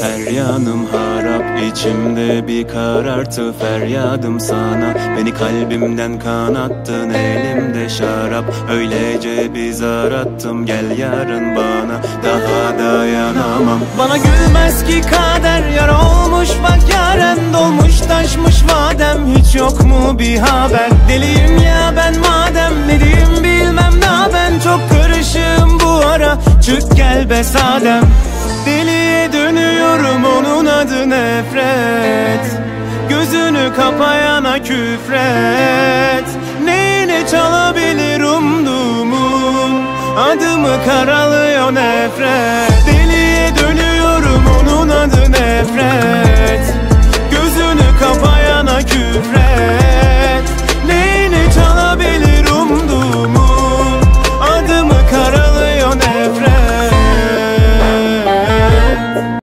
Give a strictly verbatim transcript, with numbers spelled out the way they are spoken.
Her yanım harap, içimde bir karartı feryadım sana. Beni kalbimden kanattın, elimde şarap. Öylece bir zar attım, gel yarın bana. Daha dayanamam. Bana gülmez ki kader, yar olmuş bak yaren. Dolmuş taşmış vadem, hiç yok mu bir haber? Deliyim ya ben madem, ne diyeyim bilmem daha ben. Çok karışığım bu ara, çık gel be sadem. Deliye dönüyorum, onun adı nefret. Gözünü kapayana küfret. Neyine çalabilir umduğumun, adımı karalıyor nefret.